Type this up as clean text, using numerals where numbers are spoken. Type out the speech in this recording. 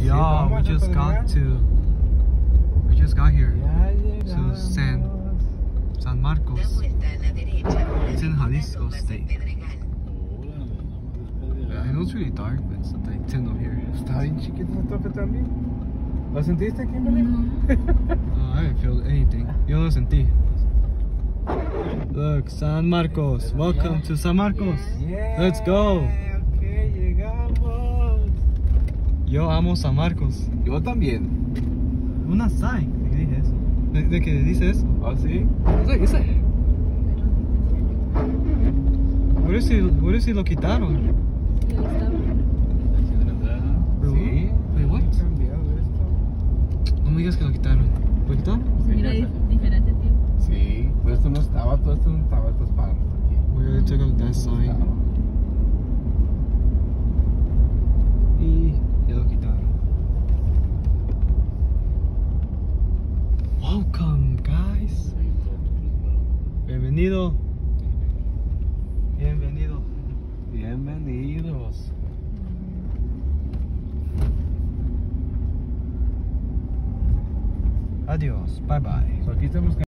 Yo, we just got here to San Marcos. It's in Jalisco State. Yeah, I know it's really dark, but it's like 10 over here. Está bien chiquito el tope también. ¿Lo sentiste, Kimberly? I didn't feel anything. Yo no sentí. Look, San Marcos. Welcome to San Marcos. Yeah. Let's go. Ok, llegamos. Yo amo San Marcos. Yo también. Una sign. ¿De qué dice eso? ¿De qué dice eso? ¿Ah, sí? ¿Qué es eso? What if lo quitaron? Sí. Wait, what? Cambiado esto. No me digas que lo quitaron. ¿Lo quitaron? Mira, diferente tiempo. Sí, pues esto no estaba, todo esto no estaba, estos páramos aquí. We already took out that sign. Y ya lo quitaron. Welcome, guys. Bienvenido. Bienvenido. Bienvenidos. Adiós. Bye bye. So, aquí estamos